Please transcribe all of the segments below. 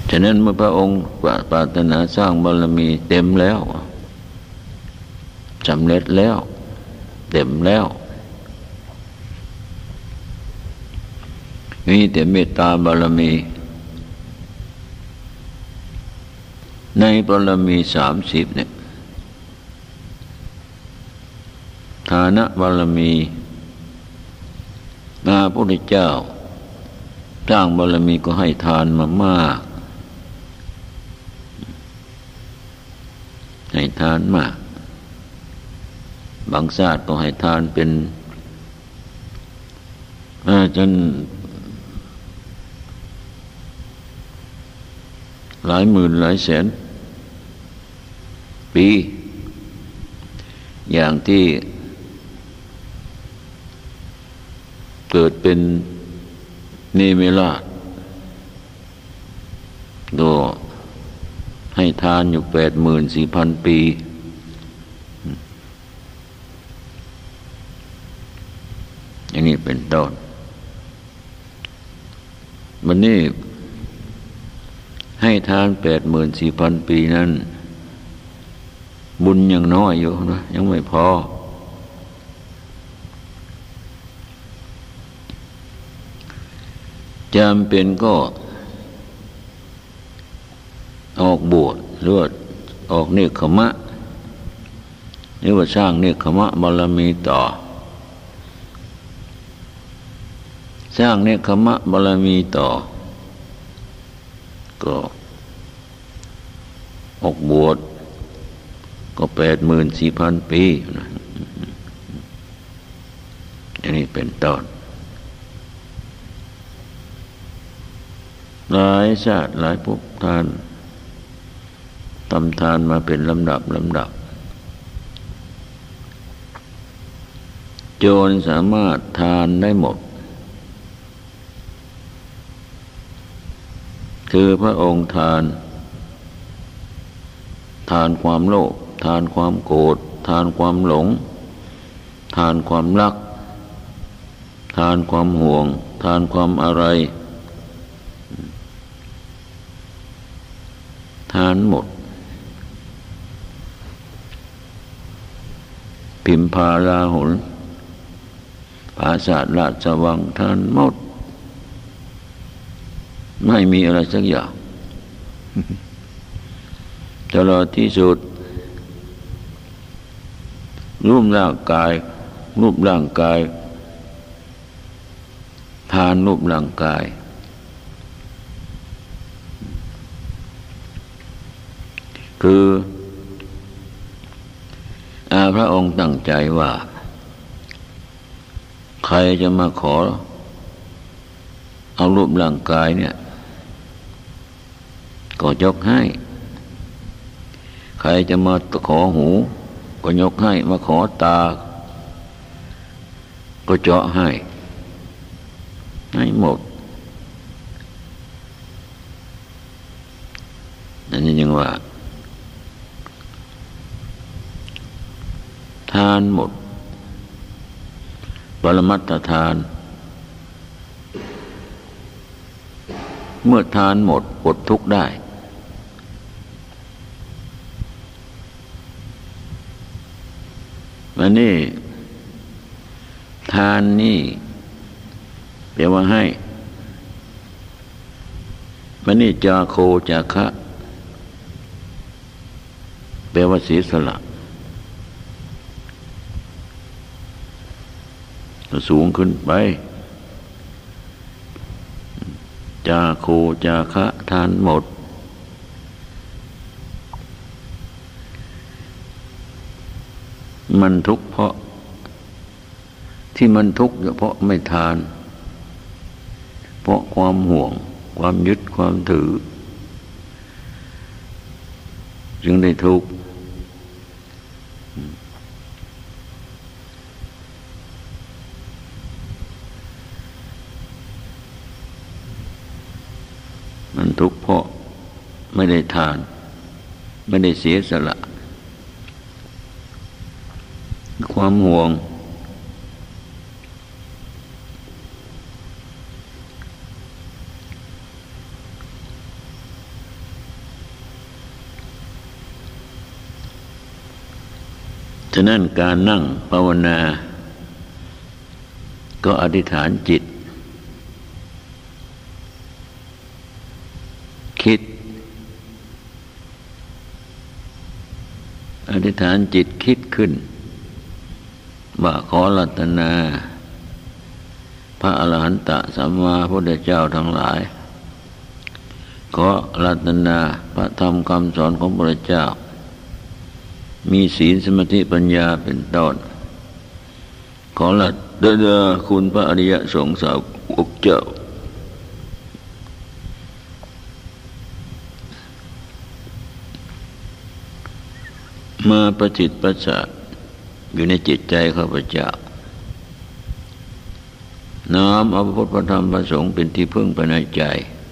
ฉะนั้นเมื่อพระองค์ปรารถนาสร้างบารมีเต็มแล้วสำเร็จแล้วเต็มแล้วมีแต่เมตตาบารมีในบารมี30เนี่ยฐานะบารมีพระพุทธเจ้าสร้างบารมีก็ให้ทานมามากให้ทานมากบางชาติก็ให้ทานเป็นจนหลายหมื่นหลายแสนปีอย่างที่เกิดเป็นเนมิราชก็ให้ทานอยู่84,000 ปีอย่างนี้เป็นต้นวันนี้ให้ทาน84,000 ปีนั้นบุญยังน้อยอยู่นะยังไม่พอจำเป็นก็ออกบวชหรือว่าออกเนกขมะหรือว่าสร้างเนกขมะบารมีต่อสร้างเนกขมะบารมีต่อก็ออกบวชก็84,000 ปีอย่างนี้เป็นต้นหลายชาติหลายภพทานทำทานมาเป็นลำดับจนสามารถทานได้หมดคือพระองค์ทานความโลภทานความโกรธทานความหลงทานความรักทานความห่วงทานความอะไรทานหมดพิมพาราหุลปราสาทราชวังทานหมดไม่มีอะไรสักอย่างตลอดที่สุดรูปร่างกายทานรูปร่างกายคือพระองค์ตั้งใจว่าใครจะมาขอเอารูปร่างกายเนี่ยก็ยกให้ใครจะมาขอหูก็ยกให้มาขอตาก็เจาะให้หมดนั่นยังว่าทานหมดปรมัตถทานเมื่อทานหมดอดทุกข์ได้วันนี้ทานนี่แปลว่าให้วันนี้จาโคจาคะแปลว่าเสียสละสูงขึ้นไปจาโคจาคะทานหมดมันทุกข์เพราะที่มันทุกข์เพราะไม่ทานเพราะความห่วงความยึดความถือจึงได้ทุกข์มันทุกข์เพราะไม่ได้ทานไม่ได้เสียสละความห่วงฉะนั้นการนั่งภาวนาก็อธิษฐานจิตคิดอธิษฐานจิตคิดขึ้นว่าขอรัตนาพระอรหันตสัมมาพุทธเจ้าทั้งหลายขอรัตนาพระธรรมคำสอนของพระพุทธเจ้ามีศีลสมาธิปัญญาเป็นต้นขอรัตนาคุณพระอริยสงฆ์สาวกเจ้ามาประจิตประสาทอยู่ในจิตใจข้าพเจ้าน้อมเอาพระพุทธพระธรรมพระสงฆ์เป็นที่พึ่งภายในใจ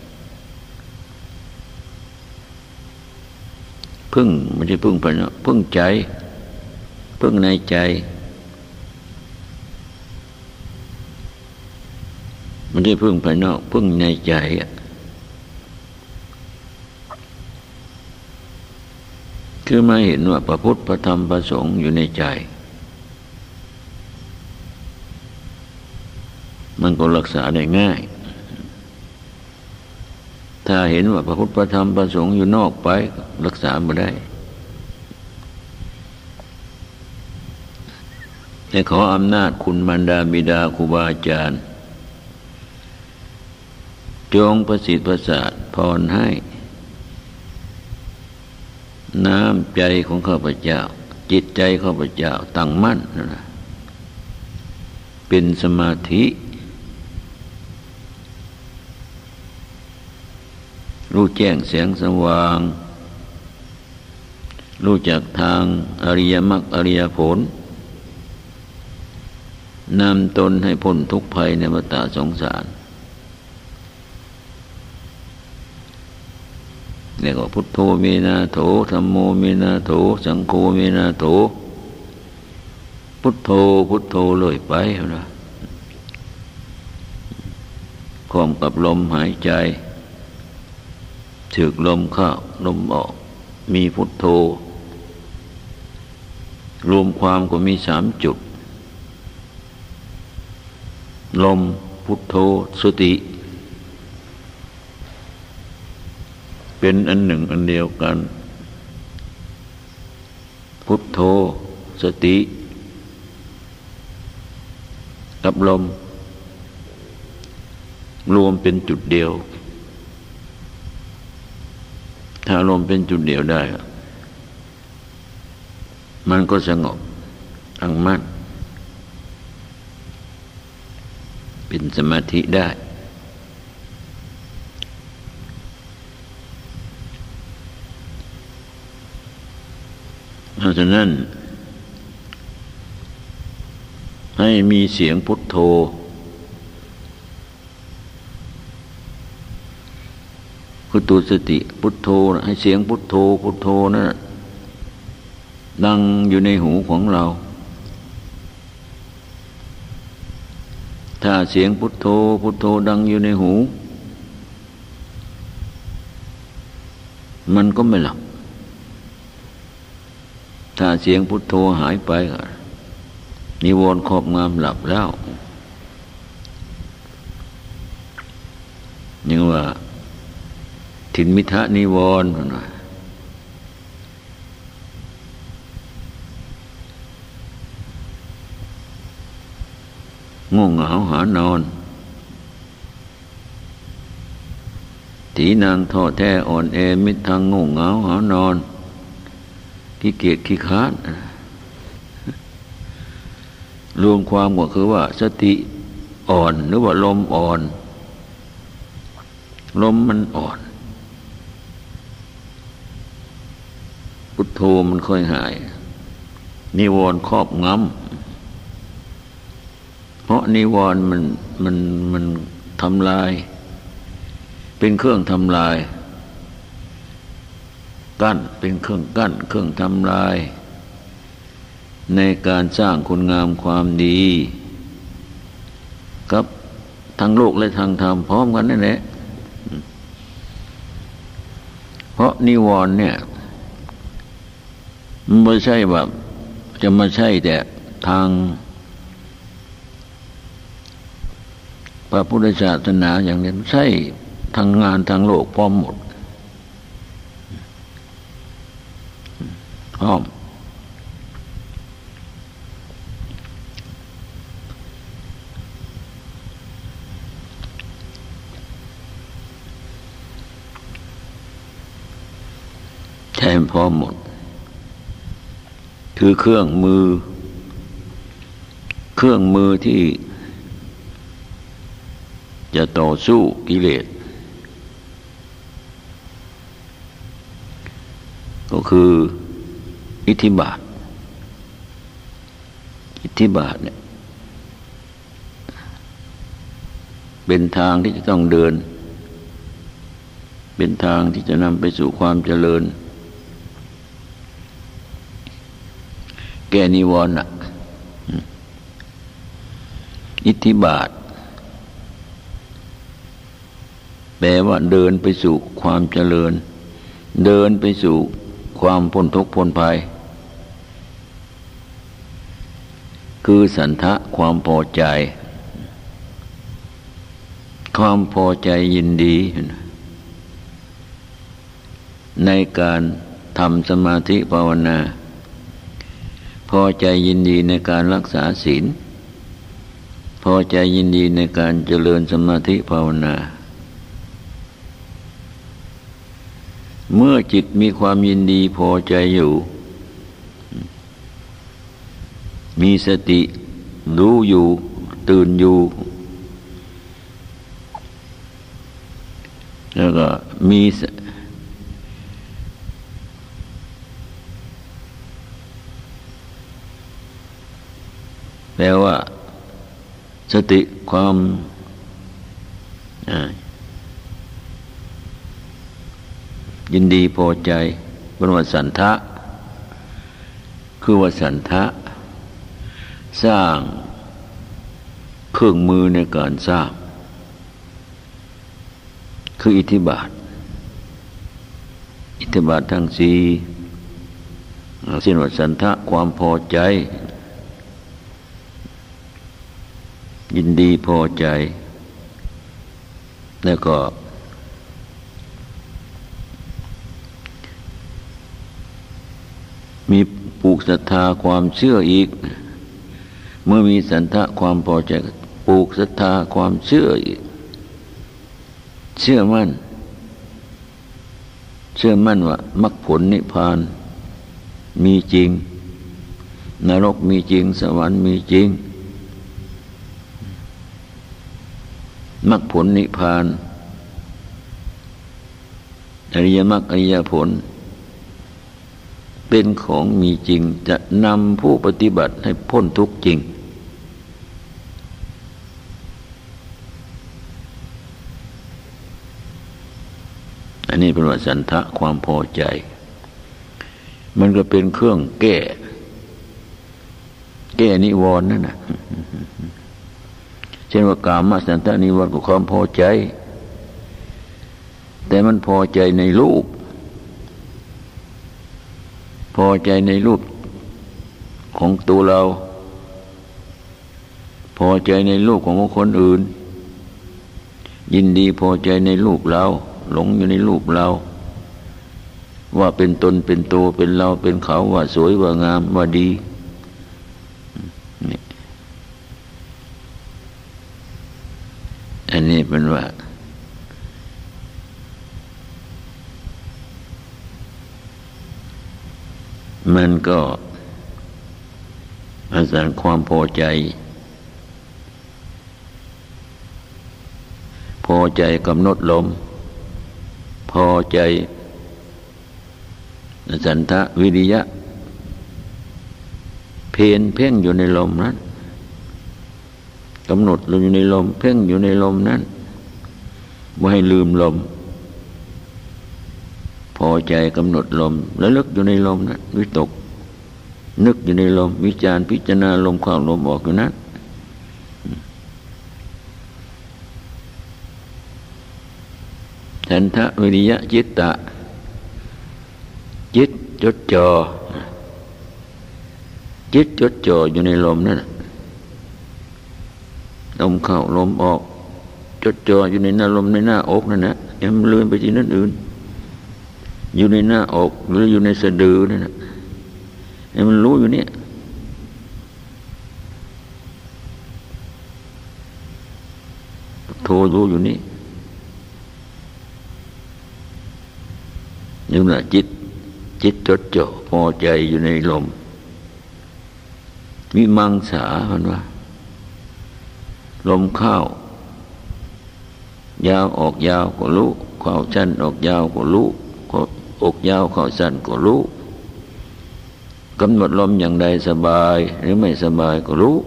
พึ่งไม่ใช่พึ่งภายนอกพึ่งใจพึ่งในใจไม่ใช่พึ่งภายนอกพึ่งในใจคือมาเห็นว่าพระพุทธพระธรรมพระสงฆ์อยู่ในใจมันก็รักษาได้ง่ายถ้าเห็นว่าพระพุทธพระธรรมพระสงฆ์อยู่นอกไปรักษาไม่ได้แต่ขออำนาจคุณมารดาบิดาครูบาอาจารย์จงประสิทธิ์ประสาทพรให้น้ำใจของข้าพเจ้าจิตใจข้าพเจ้าตั้งมั่นนะเป็นสมาธิรู้แจ้งแสงสว่างรู้จักทางอริยมรรคอริยผลนำตนให้พ้นทุกข์ภัยในวัฏสงสารเรียกว่าพุทโธเมนาโถธัมโมเมนาโถสังโฆเมนาโถพุทโธพุทโธเลยไปนะพร้อมกับลมหายใจถึกลมเข้าลมออกมีพุทโธรวมความก็มี3 จุดลมพุทโธสติเป็นอันหนึ่งอันเดียวกันพุทโธสติกับลมรวมเป็นจุดเดียวถ้าลมเป็นจุดเดียวได้มันก็สงบตั้งมั่นเป็นสมาธิได้เพราะฉะนั้นให้มีเสียงพุทโธพุทโธสติพุทโธให้เสียงพุทโธพุทโธนั่นดังอยู่ในหูของเราถ้าเสียงพุทโธพุทโธดังอยู่ในหูมันก็ไม่หลับถ้าเสียงพุทโธหายไปนิวรณ์ครอบงำหลับแล้วยังว่าถินมิทะนิวรณ์ง่วงเหงาหานอนถีนางท้อแท้อ่อนแอมิตรทางง่วงเหงาหานอนขี้เกียจขี้ค้านรวมความก็คือว่าสติอ่อนหรือว่าลมอ่อนลมมันอ่อนพุทโธมันค่อยหายนิวรณ์ครอบงำเพราะนิวรณ์มันทำลายเป็นเครื่องทำลายกั้นเป็นเครื่องกั้นเครื่องทำลายในการสร้างคุณงามความดีกับทั้งโลกและทางธรรมพร้อมกันนั่นแหละเพราะนิวรณ์เนี่ยมันไม่ใช่แบบจะมาใช่แต่ทางพระพุทธศาสนาอย่างนี้ใช่ทางงานทางโลกพร้อมหมดพร้อมใช่พร้อมหมดคือเครื่องมือที่จะต่อสู้กิเลสก็คืออิทธิบาทเนี่ยเป็นทางที่จะต้องเดินเป็นทางที่จะนำไปสู่ความเจริญแก้นิวรณ์อิทธิบาทแปลว่าเดินไปสู่ความเจริญเดินไปสู่ความพ้นทุกข์พ้นภัยคือสันทะความพอใจยินดีในการทำสมาธิภาวนาพอใจยินดีในการรักษาศีลพอใจยินดีในการเจริญสมาธิภาวนาเมื่อจิตมีความยินดีพอใจอยู่มีสติรู้อยู่ตื่นอยู่แล้วก็มีแปลว่าสติความยินดีพอใจเป็นว่าสันทะคือว่าสันทะสร้างเครื่องมือในการสร้างคืออิทธิบาททั้งสี่สิ้นว่าสันทะความพอใจยินดีพอใจแล้วก็มีปลูกศรัทธาความเชื่ออีกเมื่อมีสันทะความพอใจปลูกศรัทธาความเชื่ออีกเชื่อมั่นว่ามรรคผลนิพพานมีจริงนรกมีจริงสวรรค์มีจริงมรรคผลนิพพานอริยมรรคอริยผลเป็นของมีจริงจะนำผู้ปฏิบัติให้พ้นทุกข์จริงอันนี้เป็นว่าสันทะความพอใจมันก็เป็นเครื่องแก้นิวรณ์นั่นน่ะเช่นว่ากามสันทะนิวรณ์ก็ความพอใจแต่มันพอใจในรูปพอใจในรูปของตัวเราพอใจในรูปของคนอื่นยินดีพอใจในรูปเราหลงอยู่ในรูปเราว่าเป็นตนเป็นตัวเป็นเราเป็นเขาว่าสวยว่างามว่าดีนี่อันนี้เป็นว่ามันก็อาศัยความพอใจกำหนดลมพอใจสันทะวิริยะเพ่งอยู่ในลมนั้นกำหนดอยู่ในลมเพ่งอยู่ในลมนั้นไม่ให้ลืมลมพอใจกำหนดลมแล้วลึกอยู่ในลมนั้นวิตกนึกอยู่ในลมวิจารพิจารณาลมเข้าลมออกอยู่นั้นฉันทะวิริยะจิตตะจิตจดจ่อจิตจดจ่ออยู่ในลมนั่นลมเข้าลมออกจดจ่ออยู่ในหน้าลมในหน้าอกนั่นนะยังเลื่อนไปที่นั่นอื่นอยู่ในหน้าอกหรืออยู่ในสะดือนั่นนะให้มันรู้อยู่เนี่ยโทรรู้อยู่นี่นี่แหละจิตจดจ่อพอใจอยู่ในลมวิมังสามันว่าลมเข้ายาวออกยาวก็รู้เข้าสั้นออกยาวก็รู้ออกยาวเข้าสั้นก็รู้กำหนดลมอย่างใดสบายหรือไม่สบายก็รู้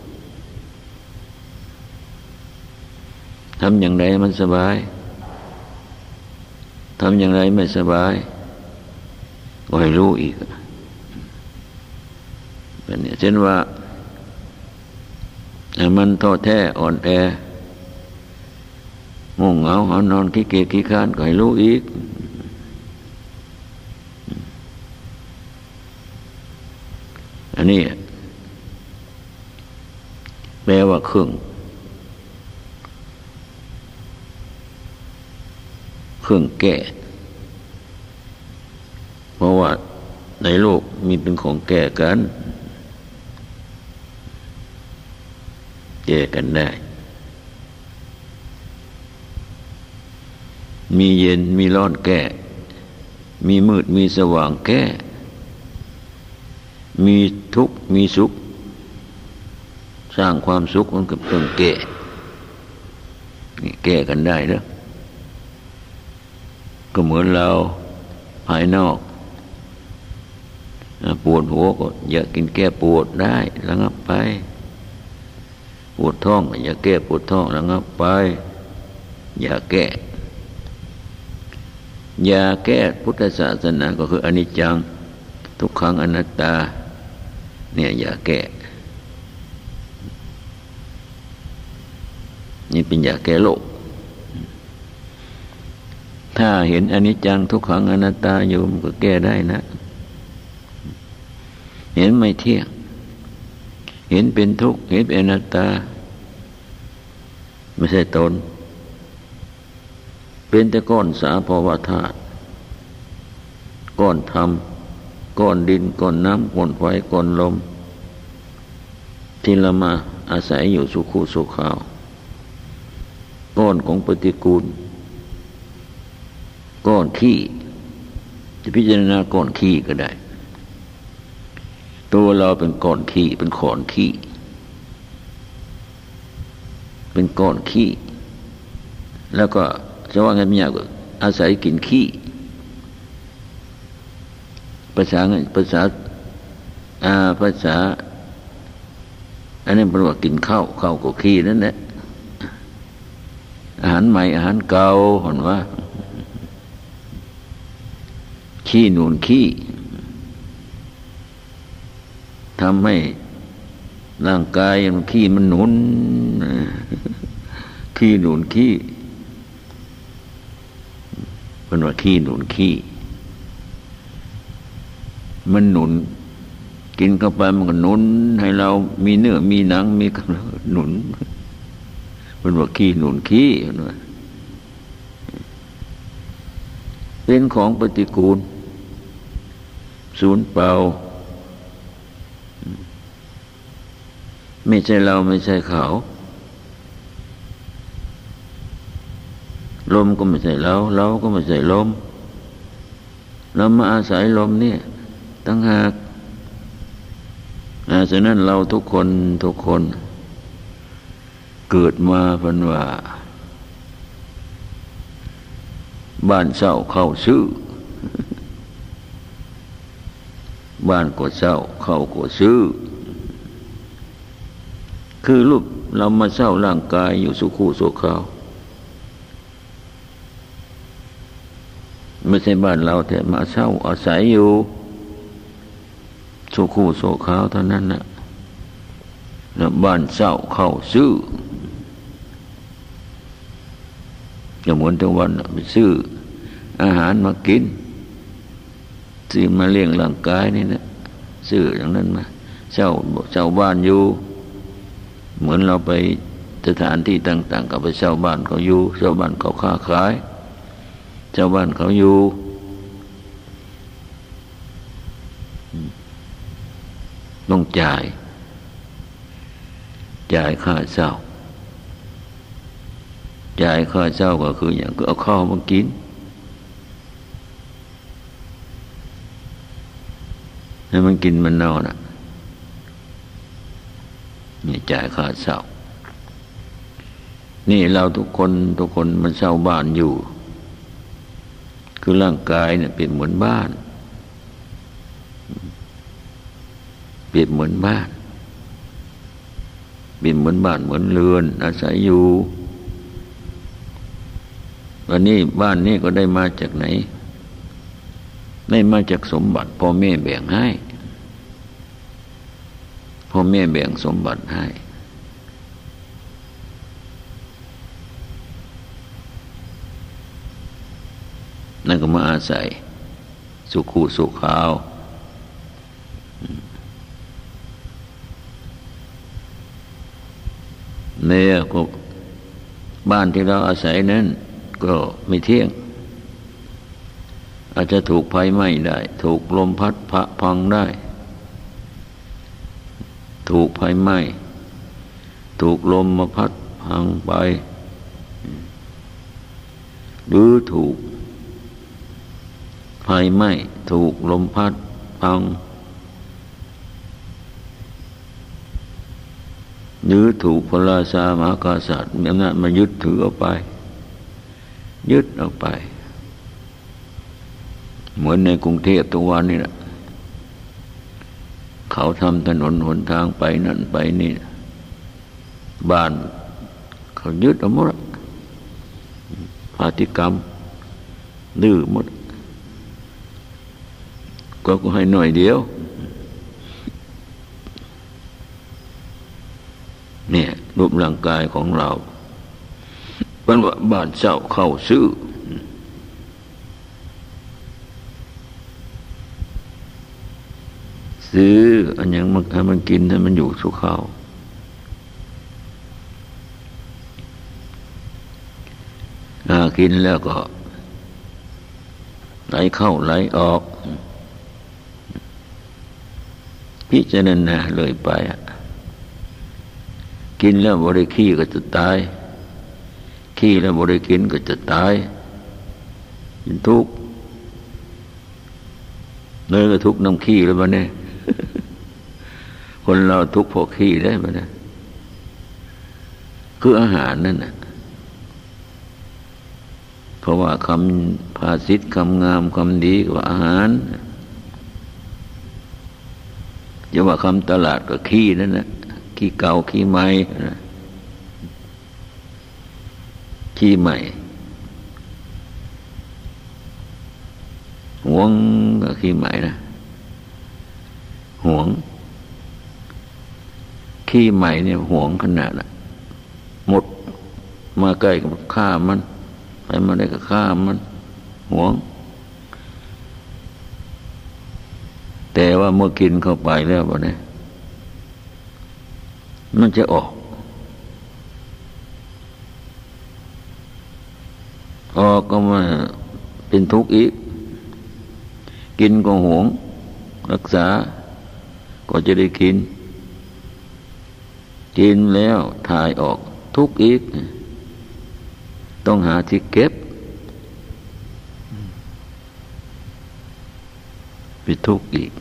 ทำอย่างไรมันสบายทำอย่างไรไม่สบายก็ให้รู้อีกเป็นเนี่ยเช่นว่ามันท้อแท้อ่อนแอง่วงเหงาหานอนขี้เกียจขี้ค้านก็ให้รู้อีกอันนี้แปลว่าเครื่องแก้เพราะว่าในโลกมีเป็นของแก้กันแก้กันได้มีเย็นมีร้อนแก้มีมืดมีสว่างแก้มีทุกข์มีสุขสร้างความสุขมันกับเครื่องแก้แก้กันได้เด้อก็เหมือนเราภายนอกปวดหัวก็อย่ากินแก้ปวดได้ระงับไปปวดท้องอย่าแก้ปวดท้องระงับไปอย่าแก้พุทธศาสนาก็คืออนิจจังทุกขังอนัตตาเนี่ยอย่าแก้นี่เป็นอย่าแก้โลกถ้าเห็นอนิจจังทุกขังอนัตตาอยู่มันก็แก้ได้นะเห็นไม่เที่ยงเห็นเป็นทุกข์เห็นเป็นอนัตตาไม่ใช่ตนเป็นแต่ก้อนสาภาวะธาตุก้อนธรรมก้อนดินก้อนน้ำก้อนไฟก้อนลมที่เรามาอาศัยอยู่สุขุสุขาวก้อนของปฏิกูลก้อนขี้จะพิจารณาก้อนขี้ก็ได้ตัวเราเป็นก้อนขี้เป็นขอนขี้เป็นก้อนขี้แล้วก็จะว่าไงไม่ยากอาศัยกินขี้ภาษาอันนี้เป็นว่ากินข้าวก็ขี้นั่นแหละอาหารใหม่อาหารเก่าเห็นว่าขี้นูนขี้ทำให้ร่างกายมันขี้มันหนุนขี้นูนขี้เป็นว่าขี้นูนขี้มันหนุนกินเข้าไปมันก็หนุนให้เรามีเนื้อมีหนังมีกระดูกหนุนเป็นว่าขี้หนุนขี้เป็นของปฏิกูลสูญเปล่าไม่ใช่เราไม่ใช่เขาลมก็ไม่ใช่เราก็ไม่ใช่ลมเรามาอาศัยลมเนี่ยตั้งหากฉะนั้นเราทุกคนเกิดมาเป็นว่าบ้านเศร้าเข้าซื้อบ้านก็เศร้าเข้าก็ซื้อคือรูปเรามาเศร้าร่างกายอยู่สุขุสุขาวไม่ใช่บ้านเราแต่มาเศร้าอาศัยอยู่สุขุสุขาวเท่านั้นนะแล้วบ้านเศร้าเข้าซื้ออย่างเหมือนทุกวันไปซื้ออาหารมากินซื้อมาเลี้ยงร่างกายนี่นะซื้ออย่างนั้นมาเช่าบ้านอยู่เหมือนเราไปสถานที่ต่างๆก็ไปเช่าบ้านเขาอยู่เช่าบ้านเขาค้าขายเช่าบ้านเขาอยู่ต้องจ่ายค่าเช่าจ่ายค่าเช่าก็คืออย่างก็เอาข้าวมากินให้มันกินมันนอนอ่ะนี่จ่ายค่าเช่านี่เราทุกคนมันเช่าบ้านอยู่คือร่างกายเนี่ยเป็นเหมือนบ้านเปรียบเหมือนบ้านเป็นเหมือนบ้านเหมือนเรือนอาศัยอยู่วันนี้บ้านนี้ก็ได้มาจากไหนได้มาจากสมบัติพ่อแม่แบ่งให้พ่อแม่แบ่งสมบัติให้นั่นก็มาอาศัยสุขุสุขาวเนี่ยก็บ้านที่เราอาศัยนั้นก็ไม่เที่ยงอาจจะถูกไฟไหม้ได้ถูกลมพัดพังได้ถูกไฟไหม้ถูกลมมาพัดพังไปหรือถูกไฟไหม้ถูกลมพัดพังหรือถูกพระราชามหากษัตริย์มีอำนาจมายึดถือเอาไปเหมือนในกรุงเทพตัววันนี่แหละเขาทำถนนหนทางไปนั่นไปนี่บ้านเขายึดเอาหมดพฤติกรรมดื้อหมดก็ให้หน่อยเดียวเนี่ยรูปร่างกายของเราเป็นว่าบ้านเช่าเข้าซื้ออันอย่างให้มันกินให้มันอยู่สุขเขากินแล้วก็ไหลเข้าไหลออกพิจารณาเลยไปกินแล้วบ่ได้ขี้ก็จะตายขี้แล้วบ่ได้กินก็จะตายเป็นทุกข์เลยก็ทุกข์น้ำขี้แล้วบ้าเนี่ยคนเราทุกข์เพราะขี้ได้บ้าเนี่ยคืออาหารนั่นน่ะเพราะว่าคำภาษิตคำงามคำดีกว่าอาหารจะว่าคำตลาดก็ขี้นั่นน่ะขี้เก่าขี้ใหม่ขี้ใหม่หวงก็ขี้ใหม่นะหวงขี้ใหม่เนี่ยหวงขนาดน่ะหมดมาใกล้กับฆ่ามันไปมาได้ก็ฆ่ามันหวงแต่ว่าเมื่อกินเข้าไปแล้วบ่เนี่ยมันจะออกก็มาเป็นทุกข์อีกกินก็หวงรักษาก็จะได้กินแล้วถ่ายออกทุกข์อีกต้องหาที่เก็บไปทุกข์อีก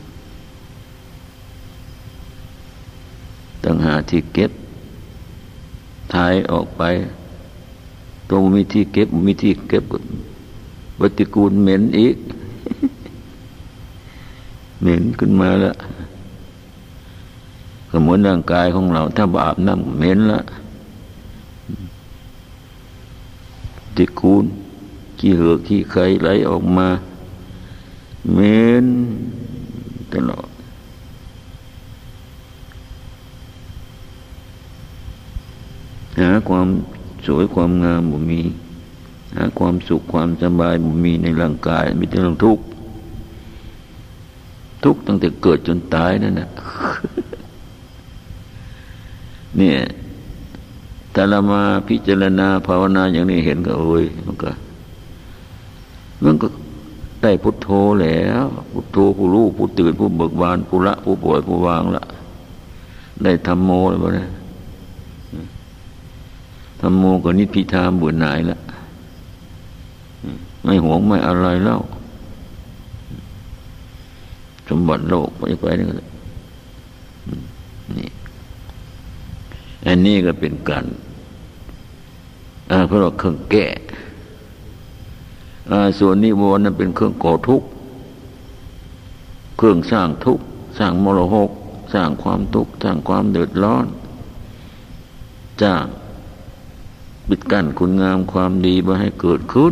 ต้องหาที่เก็บถ่ายออกไปตัวมีที่เก็บปฏิกูลเหม็นอีกเหม็นขึ้นมาแล้วก็เหมือนร่างกายของเราถ้าบาปน้ำเหม็นละปฏิกูลขี้เหือกขี้ไข่ไหลออกมาเหม็นตลอดหาความสวยความงามบ่มีหาความสุขความสบายบ่มีในร่างกายมีแต่เรื่องทุกข์ตั้งแต่เกิดจนตายนั่นน่ะเนี่ยถ้าเรามาพิจารณาภาวนาอย่างนี้เห็นก็โอ้ยมันก็ได้พุทโธแล้วพุทโธผู้รู้ผู้ตื่นผู้เบิกบานผู้ละผู้ปล่อยผู้วางละได้ธัมโมแล้วบ่เนี่ยธัมโมก็นิพพิทาเบื่อหน่ายละไม่หวงไม่อะไรแล้วสมบัติโลกไปนี่นี่อันนี้ก็เป็นการเพราะเราเครื่องแก้ส่วนนิวรณ์นั้นเป็นเครื่องก่อทุกข์เครื่องสร้างทุกข์สร้างมรหกสร้างความทุกข์สร้างความเดือดร้อนจ้างปิดกั้นคุณงามความดีไม่ให้เกิดขึ้น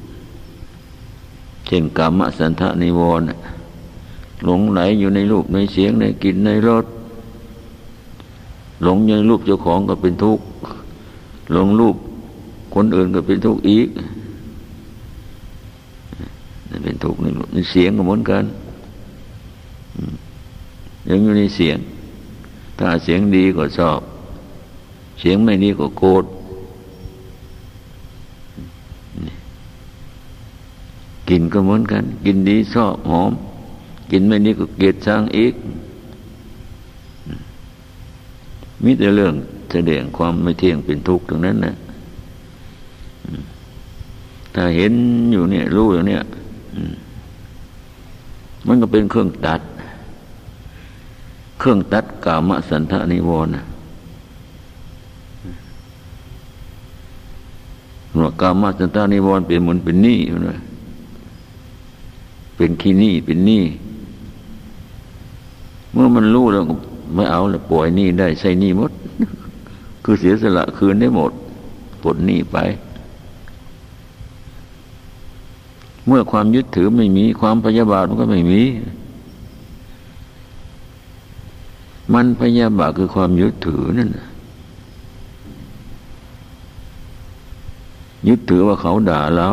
เช่นกามฉันทะนิวรณ์หลงไหลอยู่ในรูปในเสียงในกลิ่นในรสหลงในรูปเจ้าของก็เป็นทุกข์หลงรูปคนอื่นก็เป็นทุกข์อีกเป็นทุกข์ในเสียงก็เหมือนกันยังอยู่ในเสียงถ้าเสียงดีก็ชอบเสียงไม่ดีก็โกรธกินก็เหมือนกันกินดีชอบหอมกินไม่ดีก็เกลียดชังอีกมีแต่เรื่องแสดงความไม่เที่ยงเป็นทุกข์ตรงนั้นนะถ้าเห็นอยู่เนี่ยรู้อยู่เนี่ยมันก็เป็นเครื่องตัดกามฉันทะนิวรณ์ว่ากามฉันทะนิวรณ์เป็นเหมือนเป็นหนี้อยู่นะเป็นขี้หนี้เป็นหนี้เมื่อมันรู้แล้วไม่เอาแล้วปล่อยหนี้ได้ใช้หนี้หมดคือเสียสละคืนได้หมดปลดหนี้ไปเมื่อความยึดถือไม่มีความพยาบาทมันก็ไม่มีมันพยาบาทคือความยึดถือนั่นยึดถือว่าเขาด่าเรา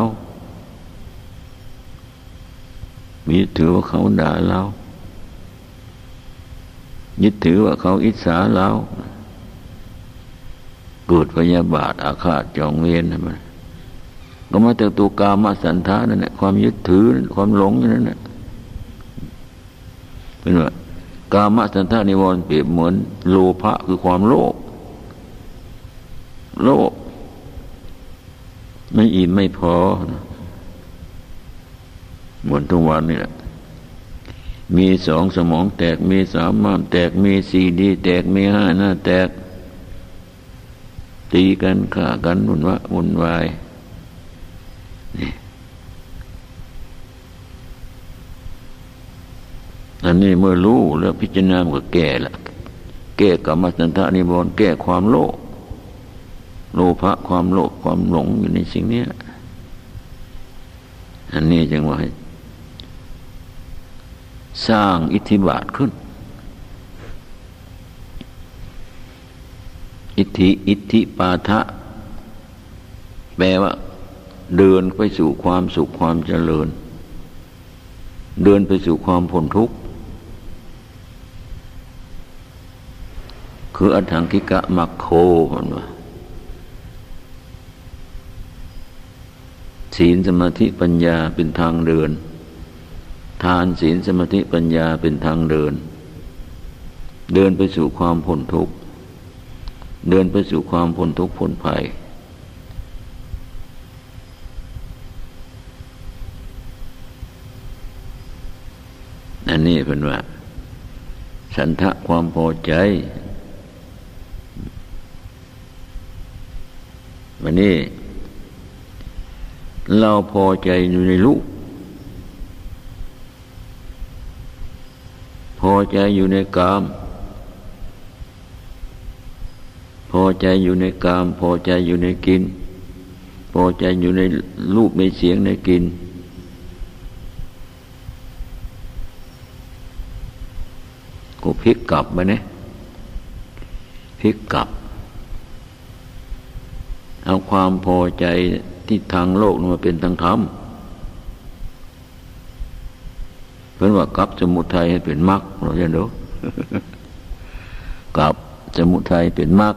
ยึดถือว่าเขาด่าเรายึดถือว่าเขาอิจฉาเราเกิดพยาบาทอาฆาตจองเวรนะมันก็มาจากตัวกามฉันทะนั่นแหละความยึดถือความหลงนั่นแหละเป็นว่ากามฉันทะนิวรณ์เปรียบเหมือนโลภะคือความโลภไม่อิ่มไม่พอเหมือนทุกวันนี่แหละมี2สมองแตกมี3ม้ามแตกมี4ดีแตกมี5หน้าแตกตีกันฆ่ากันวุ่นวายอันนี้เมื่อรู้แล้วพิจารณามันก็แก้ละแก้กามฉันทะนิวรณ์แก้ความโลภะความโลภความหลงอยู่ในสิ่งนี้อันนี้จึงว่าให้สร้างอิทธิบาทขึ้นอิทธิปาทะแปลว่าเดินไปสู่ความสุขความเจริญเดินไปสู่ความพ้นทุกข์คืออัฏฐังคิกะมัคโคมันว่าศีลสมาธิปัญญาเป็นทางเดินทานศีลสมาธิปัญญาเป็นทางเดินไปสู่ความพ้นทุกข์เดินไปสู่ความพ้นทุกข์พ้นภัยอันนี้เป็นว่าฉันทะความพอใจวันนี้เราพอใจอยู่ในรูปพอใจอยู่ในกามพอใจอยู่ในกามพอใจอยู่ในกินพอใจอยู่ในรูปในเสียงในกลิ่นก็พลิกกลับมาเนี่ยพลิกกลับเอาความพอใจที่ทางโลกมาเป็นทางธรรมเพิ่นว่ากลับสมุทัยให้เป็นมรรคเราจะดูกลับสมุทัยเป็นมรรค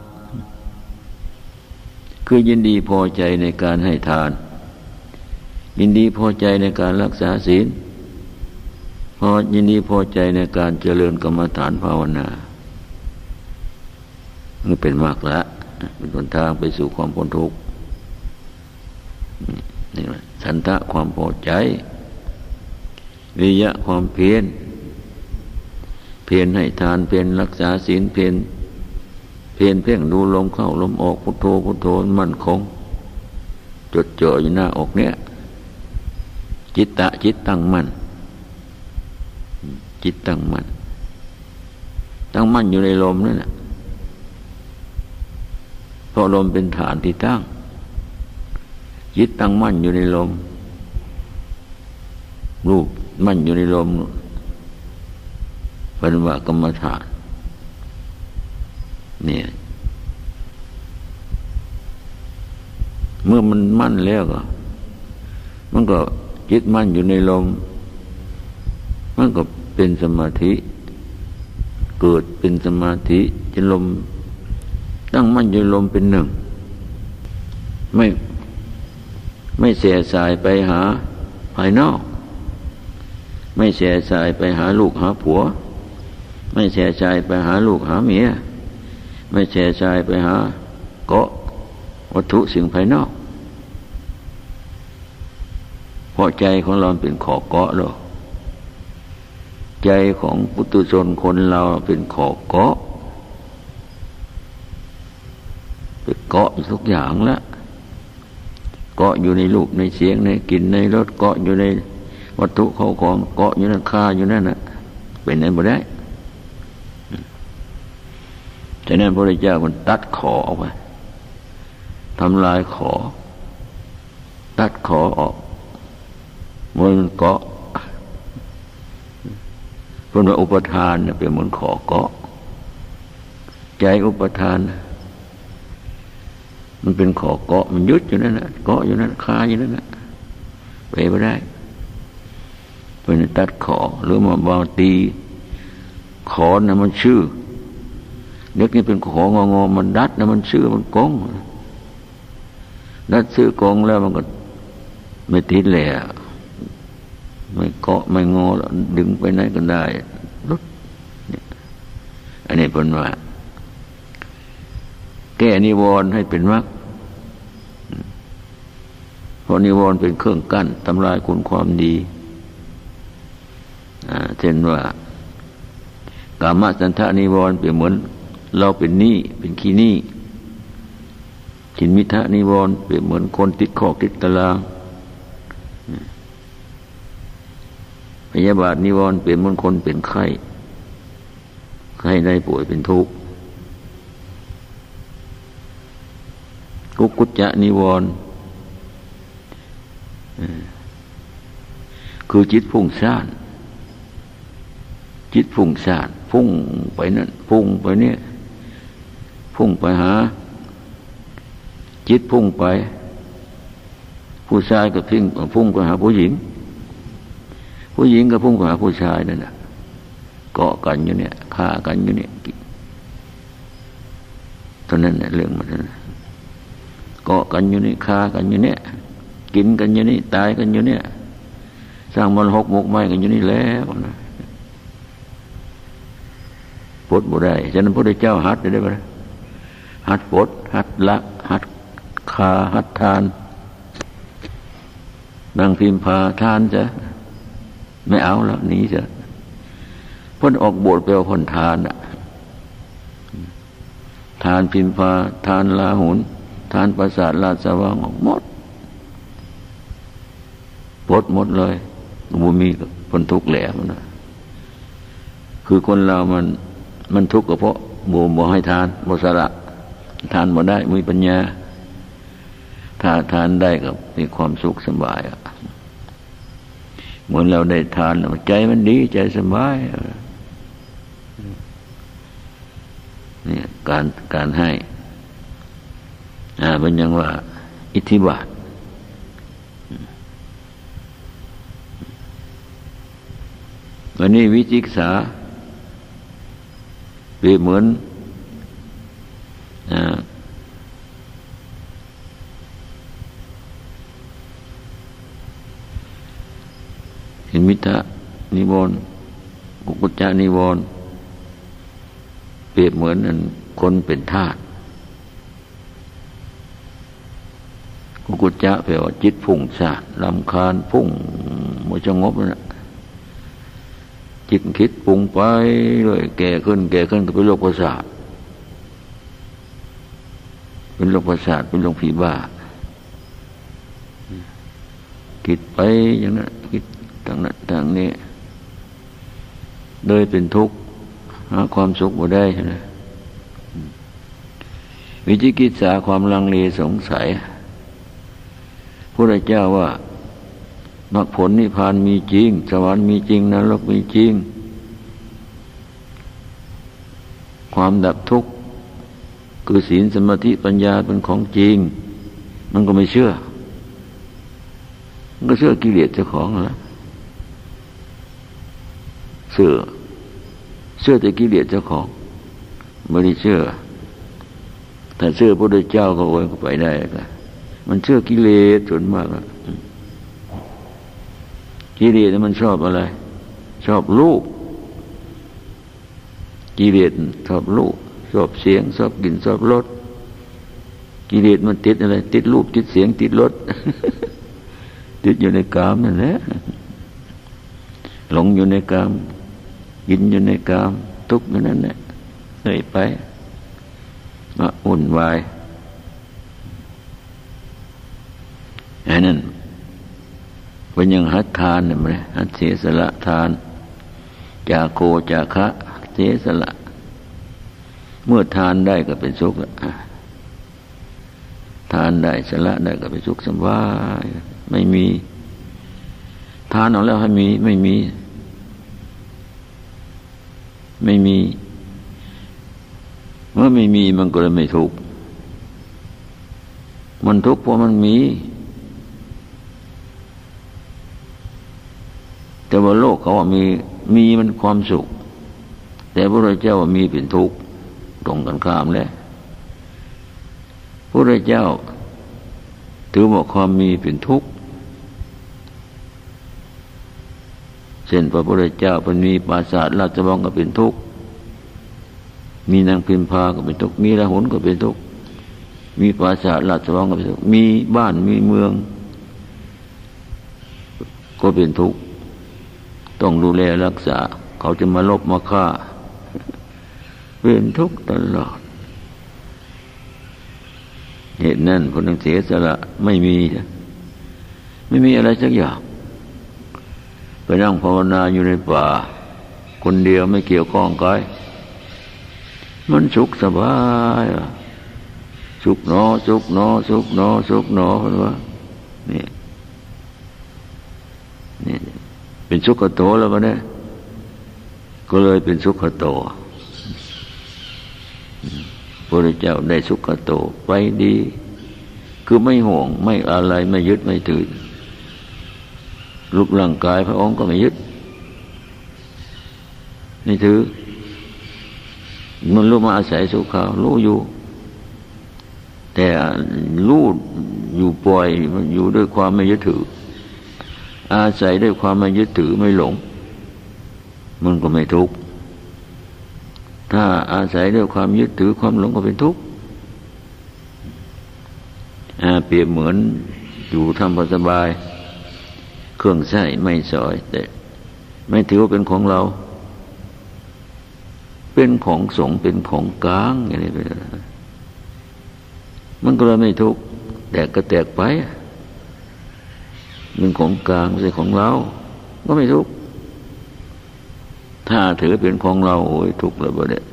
คือยินดีพอใจในการให้ทานยินดีพอใจในการรักษาศีลยินดีพอใจในการเจริญกรรมฐานภาวนานี่เป็นมรรคละเป็นหนทางไปสู่ความพ้นทุกข์นี่แหละฉันทะความพอใจวิริยะความเพียรให้ทานเพียรรักษาศีลเพียรเพ่งดูลมเข้าลมออกพุทโธพุทโธมั่นคงจดจ่ออยู่หน้าอกเนี่ยจิตตั้งมั่นจิตตั้งมั่นอยู่ในลมนั่นแหละเพราะลมเป็นฐานที่ตั้งจิตตั้งมั่นอยู่ในลมรูปมั่นอยู่ในลมเป็นว่ากรรมฐานเนี่ยเมื่อมันมั่นแล้วก็มันก็จิตมั่นอยู่ในลมมันก็เป็นสมาธิเกิดเป็นสมาธิจนลมตั้งมั่นอยู่ลมเป็นหนึ่งไม่เสียสายไปหาภายนอกไม่เสียสายไปหาลูกหาผัวไม่เสียสายไปหาลูกหาเมียไม่เสียสายไปหาเกาะวัตถุสิ่งภายนอกเพราะใจของเราเป็นขอเกาะหรอกใจของปุถุชนคนเราเป็นขอเกาะเป็นเกาะทุกอย่างแล้วเกาะอยู่ในรูปในเสียงในกลิ่นในรสเกาะอยู่ในวัตถุเข้าของเกาะอยู่นั่นค่าอยู่นั่นน่ะเป็นไหนบ่ได้ฉะนั้นพระพุทธเจ้ามันตัดขอออกไปทำลายขอตัดขอออกมันเกาะเพราะว่าอุปทานเป็นเหมือนขอเกาะใจอุปทานมันเป็นขอเกาะมันยึดอยู่นั่นน่ะเกาะอยู่นั่นคาอยู่นั่นน่ะไปไม่ได้เป็นตัดขอหรือมาบางตีขอนะมันชื่อเด็กนี่เป็นของงอมันดัดนะมันชื่อมันกงดัดชื่อกงแล้วมันก็ไม่ติดเลยไม่เกาะไม่งอแล้วดึงไปไหนก็ได้ลุดอันนี้เป็นว่าแก้นิวรณ์ให้เป็นมรรคเพราะนิวรณ์เป็นเครื่องกั้นทำลายคุณความดีเช่นว่ากามฉันทะนิวรณ์เปรียบเหมือนเราเป็นหนี้เป็นขี้หนี้ฉินมิทะนิวรณ์เปรียบเหมือนคนติดข้อติดตารางพยาบาทนิวรณ์เปรียบเหมือนคนเป็นไข้ได้ป่วยเป็นทุกข์กุกุจจะนิวรณ์คือจิตฟุ้งซ่านจิตฟุ้งซ่านฟุ้งไปนั่นฟุ้งไปเนี่ยฟุ้งไปหาจิตฟุ้งไปผู้ชายก็ฟุ้งไปหาผู้หญิงผู้หญิงก็พุ่งไปหาผู้ชายนั่นแหละเกาะกันอยู่เนี่ยฆ่ากันอยู่เนี่ยตอนนั้นเนี่ยเรื่องมันนะเกาะกันอยู่นี่ฆ่ากันอยู่เนี่ยกินกันอยู่นี่ตายกันอยู่เนี่ยสร้างมันหกหมกไหมกันอยู่นี่แล้วนะปลดบ่ได้ฉะนั้นพระพุทธเจ้าหัดได้ไหมหัดปลดหัดละหัดคาหัดทานนางพิมพาทานจะไม่เอาแล้วหนีจะพ้นออกบวชไปเอาคนทานทานพิมพาทานลาหุนทานปราสาทราชวังออกหมดปลดหมดเลยบุมีคนทุกข์แหลมนะคือคนเรามันทุกข์ก็เพราะบ่ให้ทานบ่สละทานบ่ได้มีปัญญาถ้าทานได้ก็มีความสุขสบายเหมือนเราได้ทานใจมันดีใจสบายเนี่ยการให้เป็นอย่างว่าอิทธิบาทวันนี้วิจิกิจฉาเปรียบเหมือนนิมิตะนิวรณ์กุกุจจะนิวรณ์เปรียบเหมือนคนเป็นทาสกุกุจจะแปลว่าจิตพุ่งซ่านรำคาญพุ่งไม่สงบนะจิตคิดปรุงไปเลยแก่ขึ้นก็เป็นโรคประสาทเป็นโรคประสาทเป็นโรคผีบ้าคิดไปอย่างนั้นคิดทางนั้นทางนี้โดยเป็นทุกข์หาความสุขบ่ได้นะวิจิกิจฉาความลังเลสงสัยพระพุทธเจ้าว่ามรรคผลนิพพานมีจริงสวรรค์มีจริงนรกมีจริงความดับทุกข์คือศีลสมาธิปัญญาเป็นของจริงมันก็ไม่เชื่อมันก็เชื่อกิเลสเจ้าของนะเชื่อแต่กิเลสเจ้าของไม่ได้เชื่อถ้าเชื่อพระพุทธเจ้าก็โอยก็ไปได้ก็มันเชื่อกิเลสส่วนมากกิเลสมันชอบอะไรชอบรูปกิเลสชอบรูปชอบเสียงชอบกลิ่นชอบรสกิเลสมันติดอะไรติดรูปติดเสียงติดรส ติดอยู่ในกามนั่นแหละหลงอยู่ในกามยินอยู่ในกามทุกข์อยู่นั่นแหละเลยไปมาวุ่นวายอันนั้นเป็นยังหัดทานเนี่ยมั้ยหัดเสียสละทานจาโคจาคะเสียสละเมื่อทานได้ก็เป็นสุขทานได้สละได้ก็เป็นสุขสบายไม่มีทานเอาแล้วให้มีไม่มีเมื่อไม่มีมันก็เลยไม่ทุกข์มันทุกข์เพราะมันมีแต่ว่าโลกเขาว่ามีมันความสุขแต่พระพุทธเจ้าว่ามีเป็นทุกข์ตรงกันข้ามแล้วพระพุทธเจ้าถือว่าความมีเป็นทุกข์เช่นพระพุทธเจ้าเป็นมีปราสาทราชวังก็เป็นทุกข์มีนางพิมพาก็เป็นทุกข์มีราหุลก็เป็นทุกข์มีปราสาทราชวังก็เป็นทุกข์มีบ้านมีเมืองก็เป็นทุกข์ต้องดูแลรักษาเขาจะมาลบมาฆ่าเป็นทุกข์ตลอดเหตุนั้นคนทั้งเสียสละไม่มีอะไรสักอย่างไปนั่งภาวนาอยู่ในป่าคนเดียวไม่เกี่ยวข้องใครมันสุขสบายสุขหนอสุขหนอสุขหนอสุขหนอเพราะว่านี่เป็นสุขโตแล้วมันเนี่ยก็เลยเป็นสุขโตพระพุทธเจ้าได้สุขโตไปดีคือไม่ห่วงไม่อะไรไม่ยึดไม่ถือรูปร่างกายพระองค์ก็ไม่ยึดไม่ถือมันรู้มาอาศัยสุขเขารู้อยู่แต่รู้อยู่ปล่อยมันอยู่ด้วยความไม่ยึดถืออาศัยด้วยความไม่ยึดถือไม่หลงมันก็ไม่ทุกข์ถ้าอาศัยด้วยความยึดถือความหลงก็เป็นทุกข์เปรียบเหมือนอยู่ทำพอสบายเครื่องใช้ไม่สอยแต่ไม่ถือว่าเป็นของเราเป็นของสงฆ์เป็นของกลางอย่างนี้ไปมันก็เลยไม่ทุกข์แตกก็แตกไปเป็นของกลางไม่ใช่ของเราก็ไม่ทุกข์ถ้าถือเป็นของเราโอ้ยทุกข์เลยบ่ได้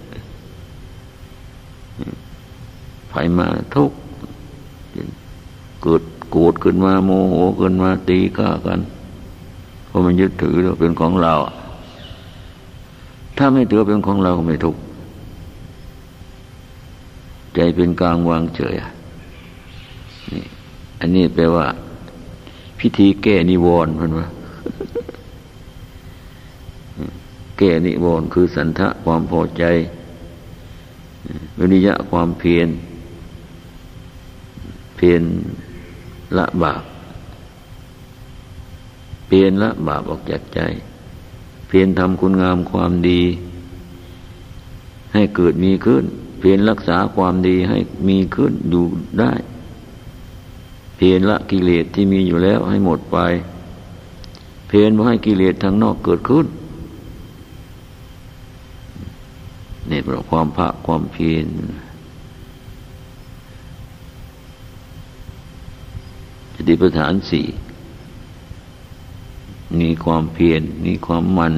ไฟมาทุกข์เกิดโกรธขึ้นมาโมโหขึ้นมาตีฆ่ากันเพราะมันยึดถือว่าเป็นของเราถ้าไม่ถือเป็นของเราก็ไม่ทุกข์ใจเป็นกลางวางเฉยนี่อันนี้แปลว่าพิธีแก้นิวรณ์เพิ่นว่าแก้นิวรณ์คือสันทะความพอใจวิริยะความเพียรละบาปเพียรละบาปออกจากใจเพียรทำคุณงามความดีให้เกิดมีขึ้นเพียรรักษาความดีให้มีขึ้นอยู่ได้เพียรละกิเลสที่มีอยู่แล้วให้หมดไปเพียรบ่ให้กิเลสทางนอกเกิดขึ้นนี่เป็นความภาคความเพียรสติปัฏฐานสี่มีความเพียรมีความมัน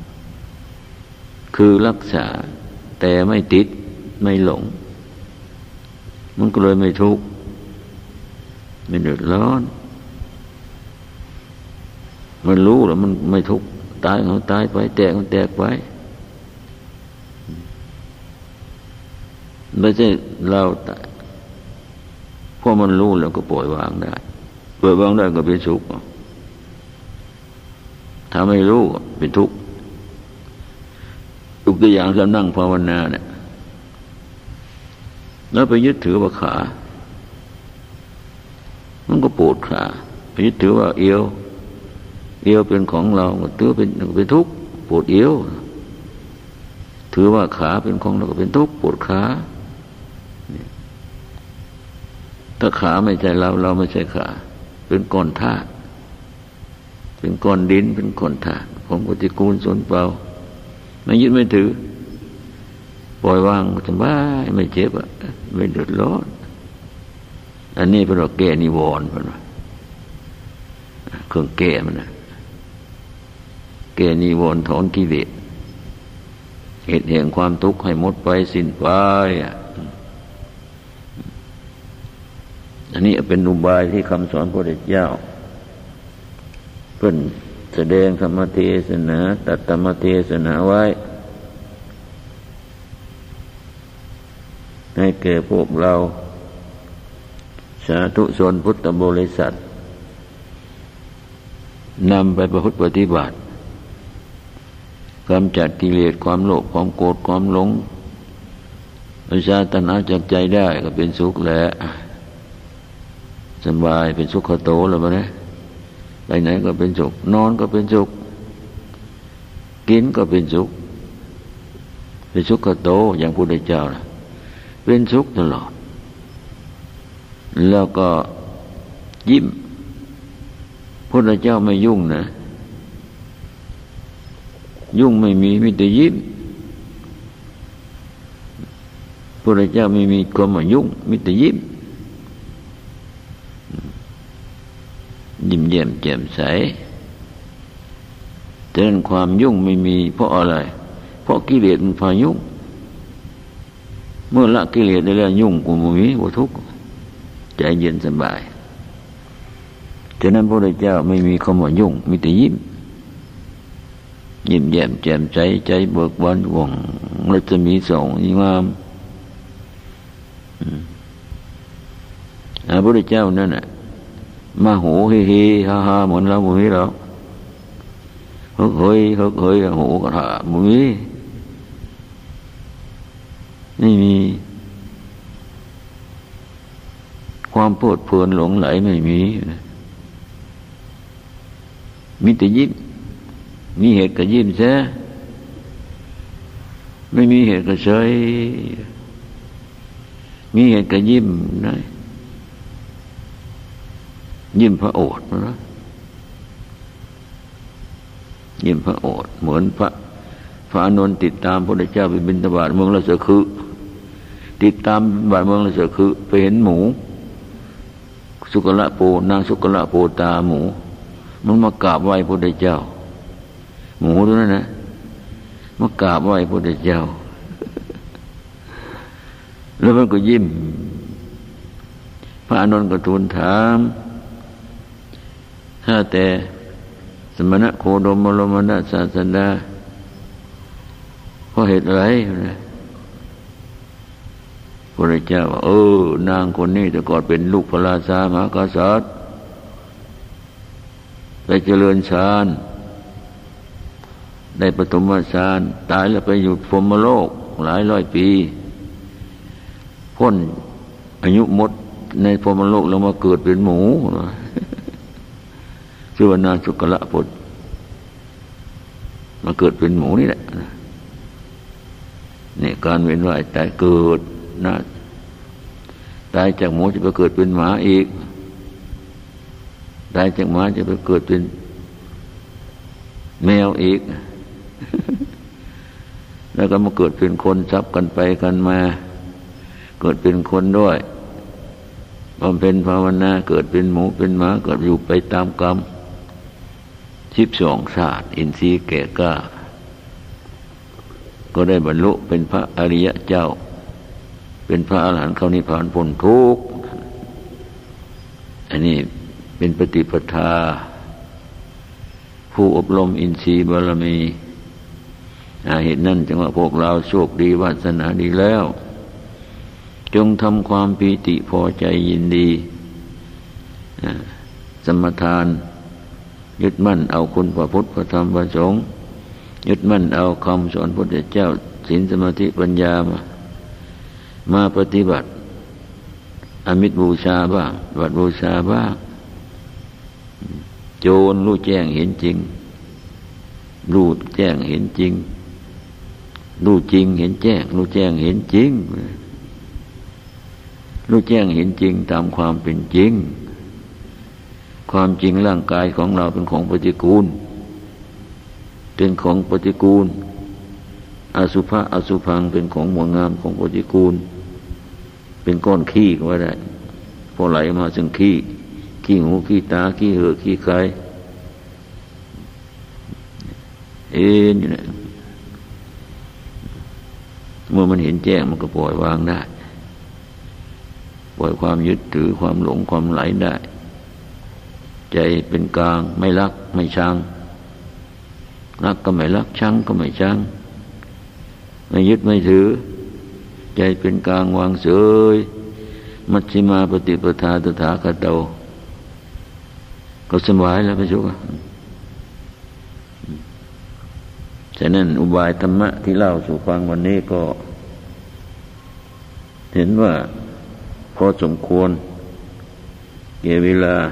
คือรักษาแต่ไม่ติดไม่หลงมันก็เลยไม่ทุกข์ไม่เดือดร้อนมันรู้แล้วมันไม่ทุกข์ตายเขาตายไปแตกมันแตกไปไม่ใช่เราเพราะมันรู้แล้วก็ปล่อยวางได้ปล่อยวางได้ก็เป็นสุขถ้าไม่รู้เป็นทุกข์ยกตัวอย่างเรานั่งภาวนาเนี่ยแล้วไปยึดถือว่าขามันก็ปวดขาไปยึดถือว่าเอวเป็นของเราก็ถือเป็นทุกข์ปวดเอวถือว่าขาเป็นของเราก็เป็นทุกข์ปวดขาถ้าขาไม่ใช่เราไม่ใช่ขาเป็นก้อนธาตุเป็นก้อนดินเป็นก้อนธาตุของปฏิกูลสูญเปล่าไม่ยึดไม่ถือปล่อยวางสบายไม่เจ็บไม่เดือดร้อนอันนี้เป็นว่าแก้นิวรณ์เป็นว่าเครื่องแก้มันนะแก้นิวรณ์ถอนกิเลสเหตุแห่งความทุกข์ให้หมดไปสิ้นไปอันนี้เป็นอุบายที่คำสอนพระพุทธเจ้าเพิ่นแสดงธรรมเทศนาตัดธรรมเทศนาไว้ให้แก่พวกเราสาธุชนพุทธบริษัทนำไปประพฤติปฏิบัติกำจัดกิเลสความโลภความโกรธความหลงวิชาตัณหาจากใจได้ก็เป็นสุขแล้วสบายเป็นสุขโตแล้วมั้ยนะไปไหนก็เป็นสุขนอนก็เป็นสุขกินก็เป็นสุขเป็นสุขโตอย่างพระพุทธเจ้านะเป็นสุขตลอดแล้วก็ยิ้มพระพุทธเจ้าไม่ยุ่งนะยุ่งไม่มีแต่ยิ้มพระพุทธเจ้าไม่มีความยุ่งมีแต่ยิ้มยิ้มแย้มแจ่มใสแต่ความยุ่งไม่มีเพราะอะไรเพราะกิเลสมันพายุ่งเมื่อละกิเลสได้แล้วยุ่งกูไม่มีบ่ทุกข์ใจเย็นสบายฉะนั้นพระพุทธเจ้าไม่มีคำว่ายุ่งมีแต่ยิ้มยิ้มแย้มแจ่มใสใจเบิกบานว่องรัศมีส่องงามพระพุทธเจ้านั่นน่ะมาโหเฮฮ่าเหมือนเราบ่มีหรอกเฮ้ยโหก็ท่าบ่มีไม่มีความเพลิดเพลินหลงไหลไม่มีมีแต่ยิ้มมีเหตุก็ยิ้มซะไม่มีเหตุก็เฉยมีเหตุก็ยิ้มนะยิ้มพระโอษฐ์นะยิ้มพระโอษฐ์เหมือนพระอานนท์ติดตามพระพุทธเจ้าไปบิณฑบาตเมืองราชคฤห์ติดตามบาทเมืองราชคฤห์ไปเห็นหมูสุกละโปนางสุกละโปตาหมูมันมากราบไหว้พระพุทธเจ้าหมูตัวนั้นนะมากราบไหว้พระพุทธเจ้าแล้วมันก็ยิ้มพระอานนท์ก็ทูลถามถ้าแต่สมณะโคดมบรมณศาสดาเพราะเหตุอะไรนะพระเจ้าว่านางคนนี้แต่ก่อนเป็นลูกพระราชามหากษัตริย์ไปเจริญฌานได้ปฐมฌานตายแล้วไปอยู่พรหมโลกหลายร้อยปีพ้นอายุหมดในพรหมโลกแล้วมาเกิดเป็นหมูชื่อว่านาสุกละผลมาเกิดเป็นหมูนี่แหละนี่การเวียนว่ายตายเกิดนะตายจากหมูจะไปเกิดเป็นหมาอีกตายจากหมาจะไปเกิดเป็นแมวอีก แล้วก็มาเกิดเป็นคนซับกันไปกันมาเกิดเป็นคนด้วยบำเพ็ญภาวนาเกิดเป็นหมูเป็นหมาเกิดอยู่ไปตามกรรม12 ชาติอินทรีย์แก่กล้าก็ได้บรรลุเป็นพระอริยเจ้าเป็นพระอรหันต์เข้านิพพานพ้นทุกข์อันนี้เป็นปฏิปทาผู้อบรมอินทรีย์บารมีเหตุนั้นจึงว่าพวกเราโชคดีวาสนาดีแล้วจงทำความปีติพอใจยินดีสมทานยึดมั่นเอาคุณพระพุทธพระธรรมพระสงฆ์ยึดมั่นเอาคำสอนพระพุทธเจ้าศีลสมาธิปัญญามาปฏิบัติอมิตรบูชาบ้างวัดบูชาบ้างโจรรู้แจ้งเห็นจริงรู้แจ้งเห็นจริงรู้จริงเห็นแจ้งรู้แจ้งเห็นจริงรู้แจ้งเห็นจริงตามความเป็นจริงความจริงร่างกายของเราเป็นของปฏิกูลเป็นของปฏิกูลอสุภะอสุภังเป็นของหมวงามของปฏิกูลเป็นก้อนขี้ก็ว่าได้พอไหลมาซึ่งขี้หูขี้ตาขี้เหอะขี้ไข่อยู่เนี่ยเมื่อมันเห็นแจ้งมันก็ปล่อยวางได้ปล่อยความยึดถือความหลงความไหลได้ใจเป็นกลางไม่รักไม่ชังรักก็ไม่รักชังก็ไม่ชังไม่ยึดไม่ถือใจเป็นกลางวางเฉยมัชฌิมาปฏิปทาตถาคตโตก็สบายแล้วพระเจ้าค่ะฉะนั้นอุบายธรรมะที่เล่าสู่ฟังวันนี้ก็เห็นว่าพอสมควรแก่เวลา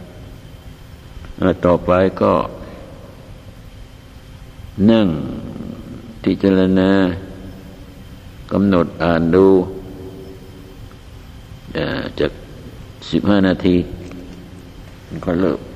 ต่อไปก็นั่งพิจารณากำหนดอ่านดูจาก15 นาทีก็เลิก